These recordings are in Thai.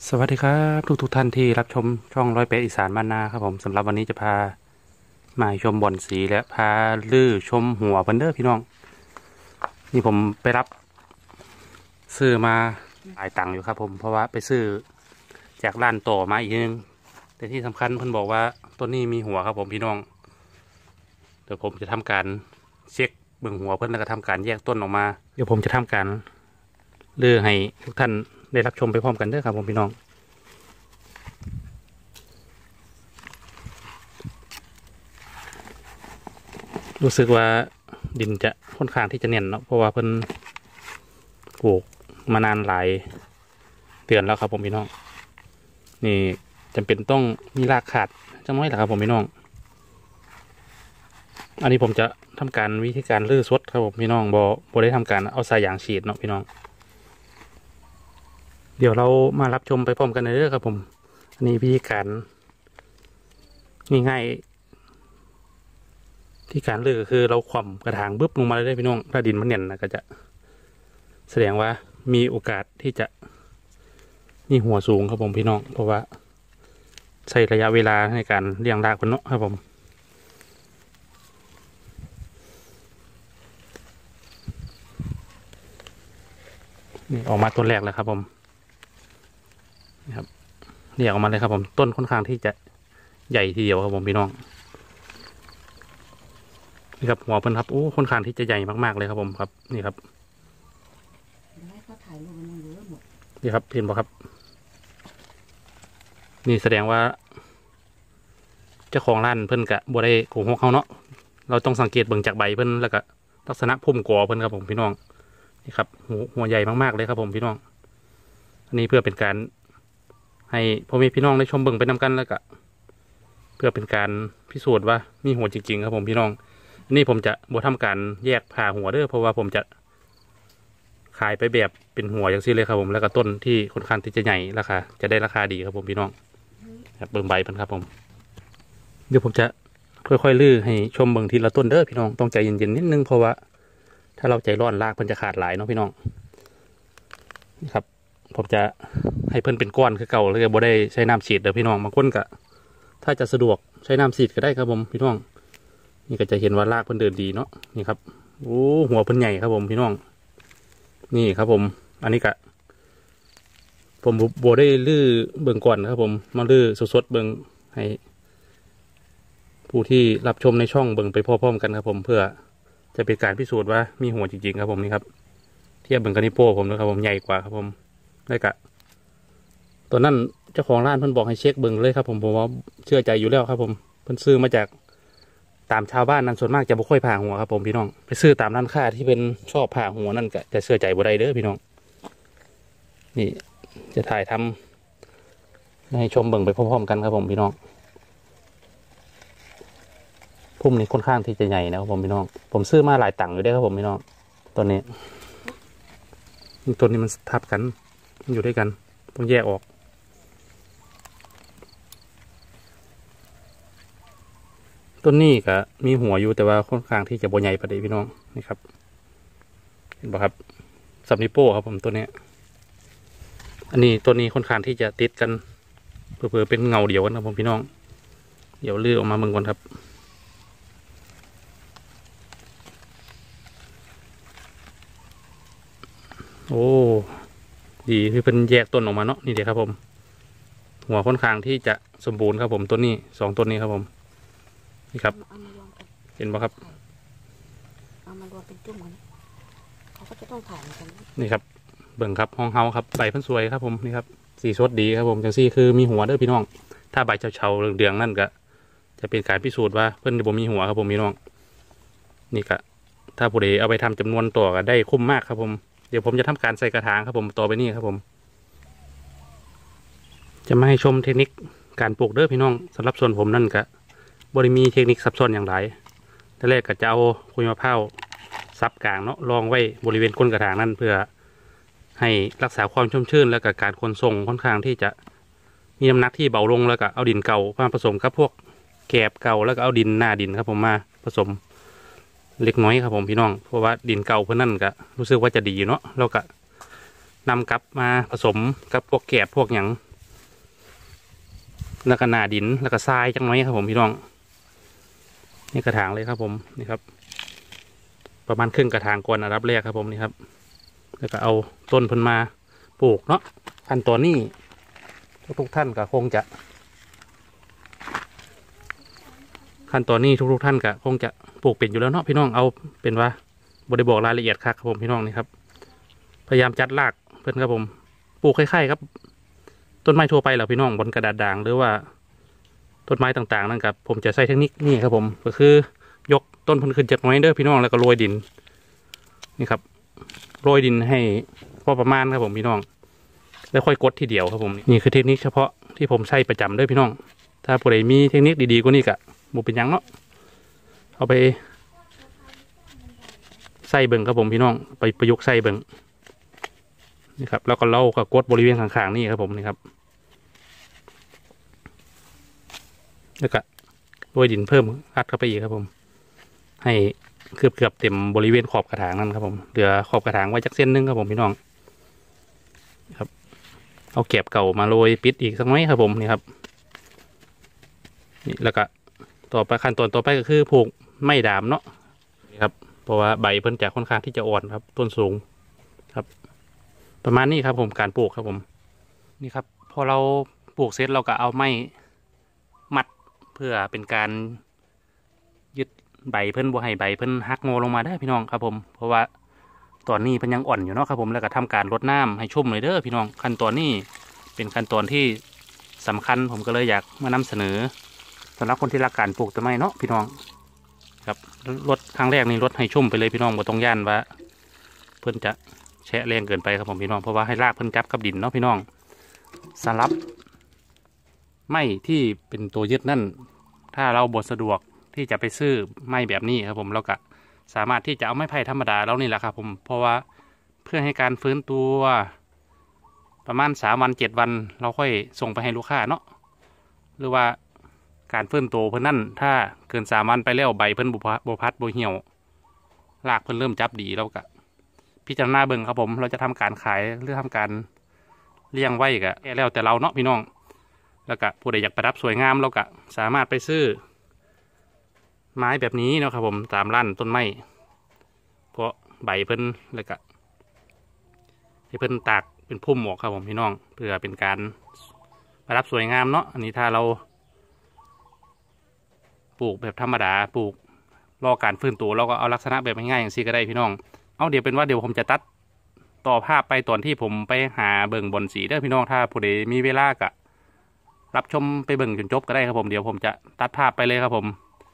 สวัสดีครับทุกท่านที่รับชมช่องร้อยเป็ดอีสานบ้านนาครับผมสำหรับวันนี้จะพามาชมบ่อนสีและพาลื้อชมหัวเพันเดอร์พี่น้องนี่ผมไปรับซื้อมาหลายตังค์อยู่ครับผมเพราะว่าไปซื้อจากร้านต่อมาอีกนึงแต่ที่สำคัญเพิ่นบอกว่าต้นนี้มีหัวครับผมพี่น้องเดี๋ยวผมจะทำการเช็คเบิ่งหัวเพิ่นแล้วก็ทำการแยกต้นออกมาเดี๋ยวผมจะทำการลื้อให้ทุกท่านได้รับชมไปพร้อมกันเด้อครับผมพี่น้อง รู้สึกว่าดินจะค่อนข้างที่จะเนียนเนาะเพราะว่าเพิ่นปลูกมานานหลายเดือนแล้วครับผมพี่น้องนี่จำเป็นต้องมีรากขาดจังน้อยแหละครับผมพี่น้องอันนี้ผมจะทำการวิธีการลื้อซดครับผมพี่น้องบ่ได้ทำการเอาสายยางฉีดเนาะพี่น้องเดี๋ยวเรามารับชมไปพร้อมกันเลยครับผมอันนี้วิธีการง่ายๆที่การลื้อก็คือเราคว่ำกระถางบึ๊บลงมาเลยได้พี่น้องถ้าดินมันเนียนนะก็จะแสดงว่ามีโอกาสที่จะมีหัวสูงครับผมพี่น้องเพราะว่าใช้ระยะเวลาในการเลี้ยงรากมันเนาะครับผมนี่ออกมาต้นแรกแล้วครับผมนี่ครับเรียกออกมาเลยครับผมต้นค่อนข้างที่จะใหญ่ทีเดียวครับผมพี่น้องนี่ครับหัวเพิ่นครับโอ้ค่อนข้างที่จะใหญ่มากๆเลยครับผมครับนี่ครับนี่ครับเห็นบ่ครับนี่แสดงว่าเจ้าของร้านเพิ่นกะบ่ได้โกหกเขาเนาะเราต้องสังเกตเบิ่งจากใบเพิ่นแล้วก็ลักษณะพุ่มกอเพิ่นครับผมพี่น้องนี่ครับหัวใหญ่มากๆเลยครับผมพี่น้องอันนี้เพื่อเป็นการให้พ่อแม่พี่น้องได้ชมเบิ่งไปนำกันแล้วก็เพื่อเป็นการพิสูจน์ว่ามีหัวจริงๆครับผมพี่น้องอันนี้ผมจะบ่ทำการแยกผ่าหัวเด้อเพราะว่าผมจะขายไปแบบเป็นหัวอย่างนี้เลยครับผมแล้วก็ต้นที่ค่อนข้างที่จะใหญ่ราคาจะได้ราคาดีครับผมพี่น้องครับเบิ่งใบเพิ่นครับผมเดี๋ยวผมจะค่อยๆลื้อให้ชมเบิ่งทีละต้นเด้อพี่น้องต้องใจเย็นๆนิดนึงเพราะว่าถ้าเราใจร้อนรากเพิ่นจะขาดหลายเนาะพี่น้องนี่ครับผมจะให้เพิ่นเป็นก้อนคือเก่าเลยบ่ได้ใช้น้ำฉีดเด้อพี่น้องบางคนก็ถ้าจะสะดวกใช้น้ำฉีดก็ได้ครับผมพี่น้องนี่ก็จะเห็นว่ารากเพิ่นเดินดีเนาะนี่ครับโอ้หัวเพิ่นใหญ่ครับผมพี่น้องนี่ครับผมอันนี้ก็ผมบ่ได้ลื้อเบิ่งก่อนครับผมมาลื้อสดๆเบิ่งให้ผู้ที่รับชมในช่องเบิ่งไปพร้อมๆกันครับผมเพื่อจะเป็นการพิสูจน์ว่ามีหัวจริงๆครับผมนี่ครับเทียบเบิ่งกับนิโป้ผมนะครับผมใหญ่กว่าครับผมได้กะตัวนั้นเจ้าของร้านเพิ่นบอกให้เช็คเบิ่งเลยครับผมว่าเชื่อใจอยู่แล้วครับผมเพิ่นซื้อมาจากตามชาวบ้านนั้นส่วนมากจะบ่ค่อยผ่าหัวครับผมพี่น้องไปซื้อตามร้านค้าที่เป็นชอบผ่าหัวนั่นก็จะเชื่อใจบ่ได้เด้อพี่น้องนี่จะถ่ายทำให้ชมเบิ่งไปพร้อมๆกันครับผมพี่น้องพุ่มนี้ค่อนข้างที่จะใหญ่นะครับผมพี่น้องผมซื้อมาหลายตังค์อยู่ได้ครับผมพี่น้องตัวนี้ตัวนี้มันทับกันมันอยู่ด้วยกันต้องแยกออกต้นนี้ก็มีหัวอยู่แต่ว่าค่อนข้างที่จะบ่ใหญ่ปานใดพี่น้องนี่ครับเห็นป่ะครับสับนิโป้ครับผมตัวนี้อันนี้ตัวนี้ค่อนข้างที่จะติดกันเผื่อเป็นเงาเดียวกันครับผมพี่น้องเดี๋ยวลื้อออกมาเมืองก่อนครับโอ้ดีคือเป็นแยกต้นออกมาเนาะนี่เดี๋ยวครับผมหัวค่อนข้างที่จะสมบูรณ์ครับผมต้นนี้2ต้นนี้ครับผมนี่ครับเห็นป่ะครับเอามารวมเป็นจุ่มกันเขาก็จะต้องถ่ายเหมือนกันนี่ครับเบิ่งครับห้องเฮาครับใบเพิ่นสวยครับผมนี่ครับสีสดดีครับผมจังซี่คือมีหัวเด้อพี่น้องถ้าใบเฉาๆเดืองๆนั่นก็จะเป็นการพิสูจน์ว่าเพิ่นบ่มีหัวครับผมพี่น้องนี่ก็ถ้าผู้ใดเอาไปทำจำนวนตัวก็ได้คุ้มมากครับผมเดี๋ยวผมจะทำการใส่กระถางครับผมต่อไปนี้ครับผมจะมาให้ชมเทคนิคการปลูกเด้อพี่น้องสำหรับส่วนผมนั่นก็บ่ได้มีเทคนิคซับซ้อนอย่างไรแต่แรกก็จะเอาขุยมะพร้าวซับกลางเนาะรองไว้บริเวณก้นกระถางนั่นเพื่อให้รักษาความชุ่มชื้นและกับการขนส่งค่อนข้างที่จะมีน้ำหนักที่เบาลงแล้วก็เอาดินเก่ามาผสมกับพวกแกบเก่าแล้วก็เอาดินหน้าดินครับผมมาผสมเล็กน้อยครับผมพี่น้องเพราะว่าดินเก่าเพื่อนนั่นก็รู้สึกว่าจะดีเนาะแล้วก็นำกลับมาผสมกับพวกแกบพวกหยังแล้วก็หน้าดินแล้วก็ทรายจังน้อยครับผมพี่น้องนี่กระถางเลยครับผมนี่ครับประมาณครึ่งกระถางก่อนอันดับแรกครับผมนี่ครับแล้วก็เอาต้นเพิ่นมาปลูกเนาะขั้นตอนนี้ทุกท่านก็คงจะขั้นตอนนี้ทุกท่านก็คงจะปลูกเป็นอยู่แล้วเนาะพี่น้องเอาเป็นว่าบริบอกรายละเอียดครับผมพี่น้องนี่ครับพยายามจัดรากเพิ่นครับผมปลูกคล้ายๆครับต้นไม้ทั่วไปแหละพี่น้องบนกระดาษด่างหรือว่าต้นไม้ต่างๆนั่นครับผมจะใช้เทคนิคนี่ครับผมก็คือยกต้นเพิ่นขึ้นจากน้อยเด้อพี่น้องแล้วก็โรยดินนี่ครับโรยดินให้พอประมาณครับผมพี่น้องแล้วค่อยกดทีเดียวครับผมนี่คือเทคนิคเฉพาะที่ผมใช้ประจำเด้อพี่น้องถ้าผู้ใดมีเทคนิคดีๆกว่านี้ก็บ่เป็นหยังเนาะเอาไปใส่เบิ่งครับผมพี่น้องไปประยุกต์ใส่เบิ่งนี่ครับแล้วก็เล่ากับกดบริเวณข้างๆนี่ครับผมนี่ครับแล้วก็โรยดินเพิ่มอัดเข้าไปอีกครับผมให้เกือบเต็มบริเวณขอบกระถางนั่นครับผมเหลือขอบกระถางไว้จักเส้นนึงครับผมพี่น้องครับเอาแกบเก่ามาโรยปิดอีกสักน้อยครับผมนี่ครับนี่แล้วก็ต่อไปขั้นตอนต่อไปก็คือผูกไม้ดามเนาะนี่ครับเพราะว่าใบเพิ่นจะค่อนข้างที่จะอ่อนครับต้นสูงครับประมาณนี้ครับผมการปลูกครับผมนี่ครับพอเราปลูกเสร็จเราก็เอาไม้มัดเพื่อเป็นการยึดใบเพิ่นบ่ให้ใบเพิ่นหักงอลงมาได้พี่น้องครับผมเพราะว่าตอนนี้เพิ่นยังอ่อนอยู่เนาะครับผมแล้วก็ทำการรดน้ำให้ชุ่มเลยเด้อพี่น้องขั้นตอนนี้เป็นขั้นตอนที่สำคัญผมก็เลยอยากมานำเสนอสำหรับคนที่รักการปลูกต้นไม้เนาะพี่น้องครับรดครั้งแรกนี่รดให้ชุ่มไปเลยพี่น้องบ่ต้องย่านว่าเพิ่นจะแฉะแรงเกินไปครับผมพี่น้องเพราะว่าให้รากเพิ่นจับกับดินเนาะพี่น้องสลับไม้ที่เป็นตัวยึดนั่นถ้าเราบ่สะดวกที่จะไปซื้อไม้แบบนี้ครับผมเราก็สามารถที่จะเอาไม้ไผ่ธรรมดาแล้วนี่แหละครับผมเพราะว่าเพื่อให้การฟื้นตัวประมาณ3 วัน 7 วันเราค่อยส่งไปให้ลูกค้าเนาะหรือว่าการฟื้นตัวเพิ่นนั่นถ้าเกิน3 วันไปแล้วใบเพิ่นบ่พัดบ่เหี่ยวรากเพิ่นเริ่มจับดีแล้วก็พิจารณาเบิ่งครับผมเราจะทำการขายหรือทำการเลี้ยงไว้ก็แล้วแต่เราเนาะพี่น้องแล้วก็ผู้ใดอยากประดับสวยงามเราก็สามารถไปซื้อไม้แบบนี้เนาะครับผมตามร้านต้นไม้เพราะใบเพิ่นแล้วก็ให้เพิ่นตากเป็นพุ่มออกครับผมพี่น้องเพื่อเป็นการประดับสวยงามเนาะอันนี้ถ้าเราปลูกแบบธรรมดาปลูกรอการฟื้นตัวเราก็เอาลักษณะแบบง่ายๆอย่างนี้ก็ได้พี่น้องเอาเดี๋ยวเป็นว่าเดี๋ยวผมจะตัดต่อภาพไปตอนที่ผมไปหาเบิ่งบอนสีได้พี่น้องถ้าผู้ใดมีเวลาก็รับชมไปเบิ่งจนจบก็ได้ครับผมเดี๋ยวผมจะตัดภาพไปเลยครับผม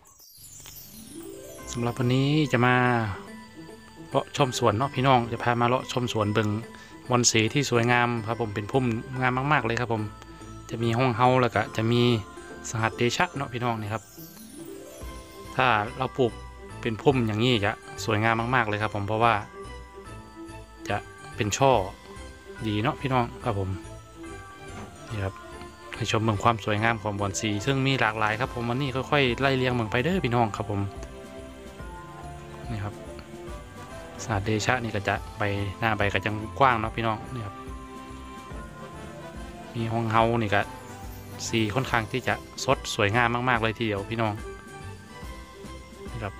สำหรับวันนี้จะมาเลาะชมสวนเนาะพี่น้องจะพามาเลาะชมสวนเบิ่งบอนสีที่สวยงามครับผมเป็นพุ่มงามมากๆเลยครับผมจะมีห้องเฮาแล้วก็จะมีสหัสเดชะเนาะพี่น้องนี่ครับถ้าเราปลูกเป็นพุ่มอย่างนี้จะสวยงามมากๆเลยครับผมเพราะว่าจะเป็นช่อดีเนาะพี่น้องครับผมนี่ครับให้ชมเบิ่งความสวยงามของบอนสีซึ่งมีหลากหลายครับผมวันนี้ค่อยๆไล่เรียงเบิ่งไปเด้อพี่น้องครับผมนี่ครับสหัสเดชะนี่ก็จะใบหน้าใบก็จะกว้างเนาะพี่น้องนี่ครับมีห้องเฮานี่ก็สีค่อนข้างที่จะสดสวยงามมากๆเลยทีเดียวพี่น้องนี่ครับ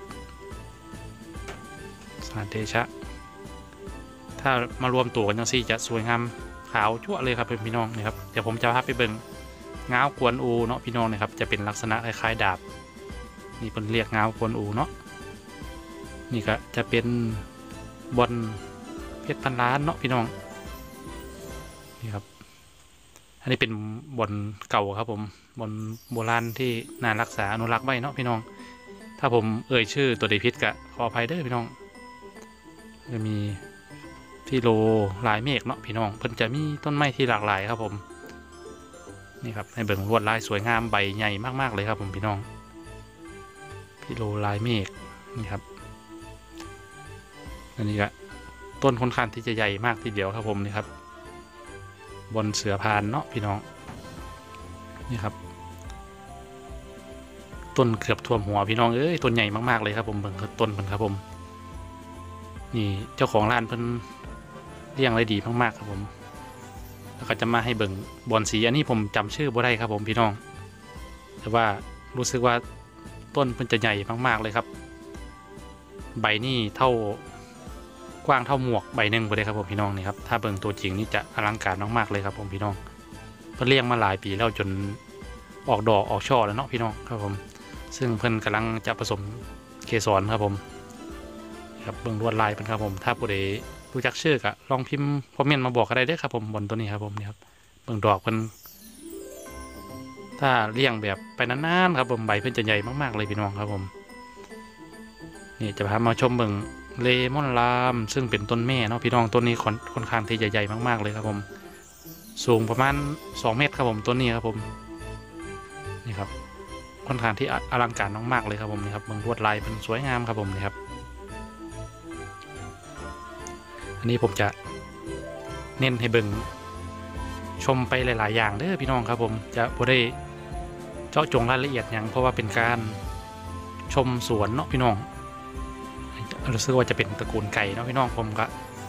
สหัสเดชะถ้ามารวมตัวกันจังซี่จะสวยงามขาวชั่วเลยครับพี่น้องนี่ครับเดี๋ยวผมจะพาไปเบิ่งง้าวกวนอูเนาะพี่น้องนะครับจะเป็นลักษณะคล้ายๆดาบนี่เป็นเรียกง้าวกวนอูเนาะนี่ก็จะเป็นบอนเพชรพันล้านเนาะพี่น้องนี่ครับอันนี้เป็นบอนเก่าครับผมบอนโบราณที่น่ารักษาอนุรักษ์ไว้เนาะพี่น้องถ้าผมเอ่ยชื่อตัวใดผิดก็ขออภัยเด้อพี่น้องจะมีที่โลลายเมฆเนาะพี่น้องเพิ่นจะมีต้นไม้ที่หลากหลายครับผมนี่ครับในเบิ่งลวดลายสวยงามใบใหญ่มากๆเลยครับผมพี่น้องพี่โลลายเมฆนี่ครับอันนี้ก็ต้นค่อนข้างที่จะใหญ่มากทีเดียวครับผมนี่ครับบนเสือพานเนาะพี่น้องนี่ครับต้นเกือบท่วมหัวพี่น้องเอ้ยต้นใหญ่มากๆเลยครับผมเบิ่งต้นเพิ่นครับผมนี่เจ้าของร้านเพิ่นเลี้ยงได้ดีมากๆครับผมแล้วก็จะมาให้เบิ่งบอนสีอันนี้ผมจำชื่อบ่ได้ครับผมพี่น้องแต่ว่ารู้สึกว่าต้นมันจะใหญ่มากๆเลยครับใบนี่เท่ากว้างเท่าหมวกใบหนึ่งไปเลยครับผมพี่น้องนี่ครับถ้าเบิ่งตัวจริงนี่จะอลังการมากๆเลยครับผมพี่น้องเพิ่นเลี้ยงมาหลายปีแล้วจนออกดอกออกช่อแล้วเนาะพี่น้องครับผมซึ่งเพิ่นกำลังจะผสมเกสรครับผมครับเบิ่งลวดลายเป็นครับผมถ้าผู้ใดรู้จักชื่อก็ลองพิมพ์คอมเมนต์มาบอกก็ได้เด้อครับผมบนตัวนี้ครับผมนี่ครับเบิ่งดอกเพิ่นถ้าเลี้ยงแบบไปนานๆครับผมใบเพิ่นจะใหญ่มากๆเลยพี่น้องครับผมนี่จะพามาชมเบิ่งเลมอนลามซึ่งเป็นต้นแม่เนาะพี่น้องต้นนี้ค่อนข้างที่จะใหญ่มากๆเลยครับผมสูงประมาณ2 เมตรครับผมต้นนี้ครับผมนี่ครับค่อนข้างที่อลังการมากๆเลยครับผมนี่ครับเบิ่งลวดลายเป็นสวยงามครับผมนี่ครับอันนี้ผมจะเน้นให้เบิ่งชมไปหลายๆอย่างเด้อพี่น้องครับผมจะบ่ได้เจาะจงรายละเอียดอย่างเพราะว่าเป็นการชมสวนเนาะพี่น้องรู้สึกว่าจะเป็นตระกูลไก่เนาะพี่น้องผมก็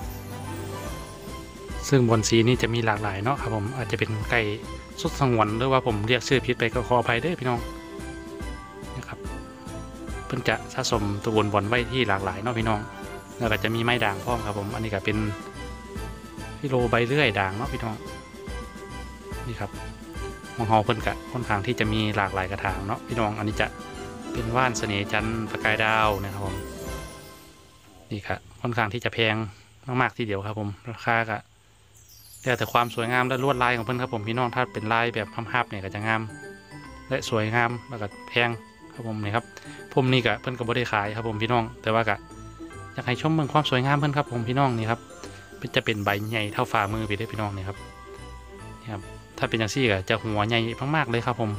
ซึ่งบนสีนี้จะมีหลากหลายเนาะครับผมอาจจะเป็นไก่สุดสงวนหรือว่าผมเรียกชื่อผิดไปก็ขออภัยเด้อพี่น้องนะครับเพิ่นจะสะสมตระกูลบอลไว้ที่หลากหลายเนาะพี่น้องแล้วก็จะมีไม้ด่างพร้อมครับผมอันนี้ก็เป็นพิโลใบเลื่อยด่างเนาะพี่น้องนี่ครับมองเฮาเพิ่นกะค่อนข้างที่จะมีหลากหลายกระถางเนาะพี่น้องอันนี้จะเป็นว่านเสน่ห์จันทร์ประกายดาวนะครับผมนี่ครับค่อนข้างที่จะแพงมากๆทีเดียวครับผมราคาก็แต่ความสวยงามและลวดลายของเพิ่นครับผมพี่น้องถ้าเป็นลายแบบพับๆเนี่ยก็จะงามและสวยงามแล้วก็แพงครับผมนี่ครับผมนี่ก็เพิ่นก็บ่ได้ขายครับผมพี่น้องแต่ว่าก็อยากให้ชมเบิ่งความสวยงามเพิ่นครับผมพี่น้องนี่ครับจะเป็นใบใหญ่เท่าฝ่ามือไปได้พี่น้องนี่ครับนี่ครับถ้าเป็นอย่างซี่ก็จะหัวใหญ่มากๆเลยครับผม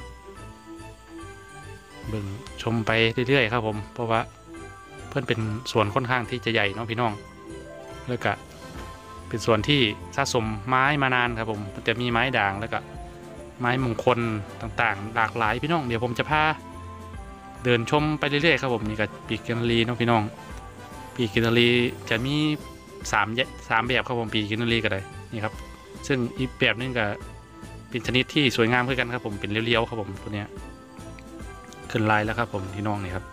เบิ่งชมไปเรื่อยๆครับผมเพราะว่าเพิ่นเป็นสวนค่อนข้างที่จะใหญ่เนาะพี่น้องแล้วก็เป็นส่วนที่สะสมไม้มานานครับผมจะมีไม้ด่างแล้วก็ไม้มงคลต่างๆหลากหลายพี่น้องเดี๋ยวผมจะพาเดินชมไปเรื่อยๆครับผมนี่ก็ปีกกินรีเนาะพี่น้องปีกกินรีจะมี3แบบครับผมปีกกินรีก็ได้นี่ครับซึ่งอีกแบบนึงก็เป็นชนิดที่สวยงามเหมือนกันครับผมเป็นเลี้ยวๆครับผมตัวเนี้ยขึ้นลายแล้วครับผมพี่น้องนี่ครับ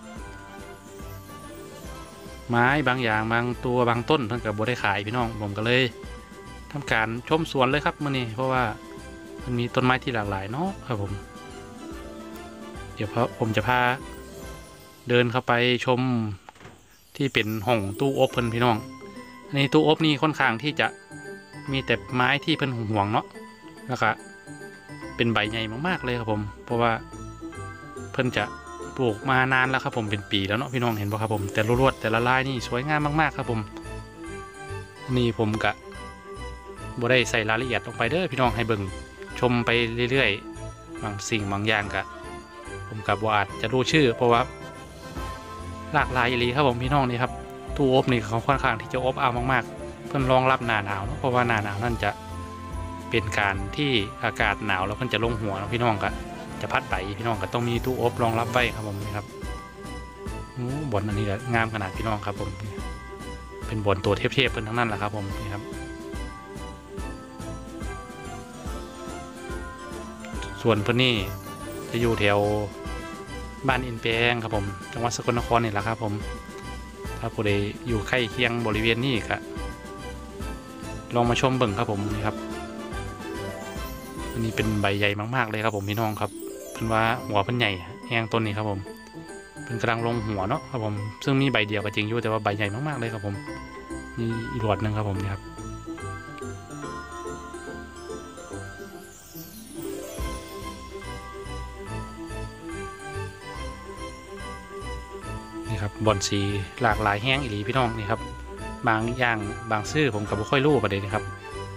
ไม้บางอย่างบางตัวบางต้นเพิ่งกับบัได้ขายพี่น้องผมก็เลยทำการชมสวนเลยครับมื่อนี้เพราะว่ามันมีต้นไม้ที่หลากหลายเนาะครับผมเดี๋ยวผมจะพาเดินเข้าไปชมที่เป็นห้องตู้อบเพิ่นพี่น้องอันนี้ตู้อบนี่ค่อนข้างที่จะมีแต่ไม้ที่เพิ่นห่วงเนาะแล้วก็เป็นใบใหญ่มากๆเลยครับผมเพราะว่าเพิ่นจะปลูกมานานแล้วครับผมเป็นปีแล้วเนาะพี่น้องเห็นป่ะครับผมแต่รวดแต่ละลายนี่สวยงามมากๆครับผมนี่ผมกะบ่ได้ใส่รายละเอียดลงไปเด้อพี่น้องให้เบิ่งชมไปเรื่อยๆบางสิ่งบางอย่างกะผมกับว่าอาจจะรู้ชื่อเพราะว่าหลากหลายอีหลีครับผมพี่น้องนี่ครับตู้อบนี่เขาค่อนข้างที่จะอบอ้าวมากๆเพิ่นรองรับหน้าหนาวเนาะเพราะว่าหน้าหนาวนั่นจะเป็นการที่อากาศหนาวแล้วเพิ่นจะลงหัวเนาะพี่น้องกะจะพัดไปพี่น้องก็ต้องมีตู้อบรองรับไว้ครับผมนี่ครับบอลอันนี้ก็งามขนาดพี่น้องครับผมเป็นบอลตัวเทพๆเพิ่นทั้งนั้นแหละครับผมนี่ครับส่วนเพิ่นนี่จะอยู่แถวบ้านอินแปงครับผมจังหวัดสกลนครนี่แหละครับผมถ้าผู้ใดอยู่ใกล้เคียงบริเวณนี้ก็ลองมาชมเบิ่งครับผมนี่ครับอันนี้เป็นใบใหญ่มากๆเลยครับผมพี่น้องครับเป็นว่าหัวเพิ่นใหญ่แห้งต้นนี้ครับผมเป็นกำลังลงหัวเนาะครับผมซึ่งมีใบเดียวก็จริงอยู่แต่ว่าใบใหญ่มากๆเลยครับผมนี่อีกหลอดหนึ่งครับผมนี่ครับนี่ครับบอนสีหลากหลายแห้งอีหลีพี่น้องนี่ครับบางอย่างบางซื่อผมก็บ่ค่อยรู้ประเด็นนะครับ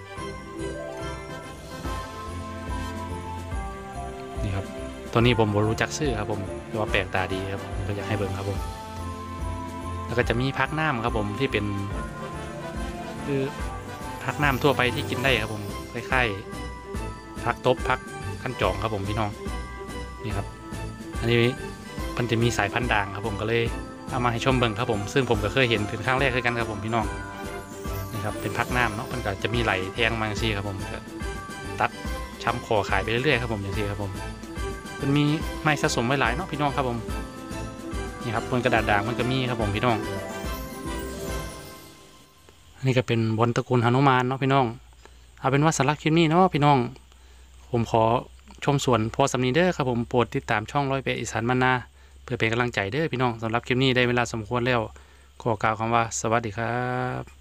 ตัวนี้ผมรู้จักชื่อครับผมแต่ว่าแปลกตาดีครับผมก็อยากให้เบิ่งครับผมแล้วก็จะมีพักน้ำครับผมที่เป็นคือพักน้ำทั่วไปที่กินได้ครับผมคล้ายๆพักตบพักขั้นจองครับผมพี่น้องนี่ครับอันนี้มันจะมีสายพันธุ์ด่างครับผมก็เลยเอามาให้ชมเบิ่งครับผมซึ่งผมก็เคยเห็นเป็นครั้งแรกด้วยกันครับผมพี่น้องนี่ครับเป็นพักน้ำเนาะมันก็จะมีไหลแทงมาอย่างซี่ครับผมตัดช้ำคอขายไปเรื่อยๆครับผมอย่างซี่ครับผมมันมีไม้สะสมไว้หลายเนาะพี่น้องครับผมนี่ครับบนกระดาษด่างมันก็มีครับผมพี่น้องอันนี้ก็เป็นบอลตระกูลหนุมานเนาะพี่น้องเอาเป็นว่าสำหรับคลิปนี้เนาะพี่น้องผมขอชมสวนพอสำนีเด้อครับผมโปรดติดตามช่องร้อยเปอีสานมันนาเพื่อเป็นกำลังใจเด้อพี่น้องสำหรับคลิปนี้ได้เวลาสมควรแล้วขอกล่าวคำว่าสวัสดีครับ